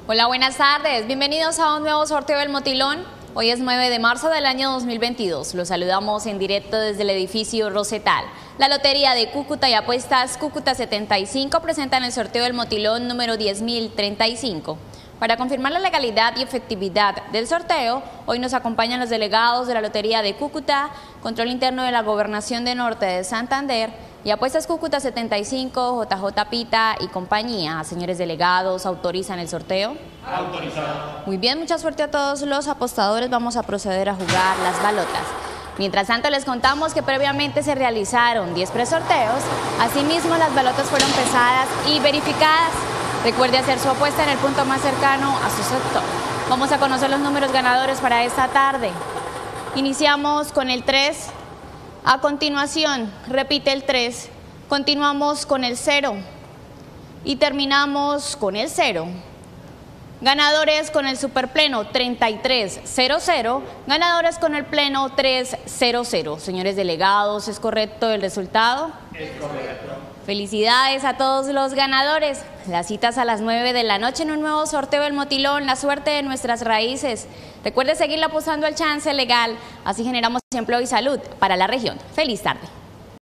Hola, buenas tardes. Bienvenidos a un nuevo sorteo del Motilón. Hoy es 9 de marzo del año 2022. Los saludamos en directo desde el edificio Rosetal. La Lotería de Cúcuta y Apuestas Cúcuta 75 presentan el sorteo del Motilón número 10.035. Para confirmar la legalidad y efectividad del sorteo, hoy nos acompañan los delegados de la Lotería de Cúcuta, Control Interno de la Gobernación de Norte de Santander y Apuestas Cúcuta 75, JJ Pita y compañía. Señores delegados, ¿autorizan el sorteo? Autorizado. Muy bien, mucha suerte a todos los apostadores. Vamos a proceder a jugar las balotas. Mientras tanto, les contamos que previamente se realizaron 10 presorteos. Asimismo, las balotas fueron pesadas y verificadas. Recuerde hacer su apuesta en el punto más cercano a su sector. Vamos a conocer los números ganadores para esta tarde. Iniciamos con el 3. A continuación, repite el 3. Continuamos con el 0. Y terminamos con el 0. Ganadores con el superpleno 3300, ganadores con el pleno 300. Señores delegados, ¿es correcto el resultado? Es correcto. Felicidades a todos los ganadores. Las citas a las 9 de la noche en un nuevo sorteo del Motilón, la suerte de nuestras raíces. Recuerde seguir apostando al chance legal, así generamos empleo y salud para la región. Feliz tarde.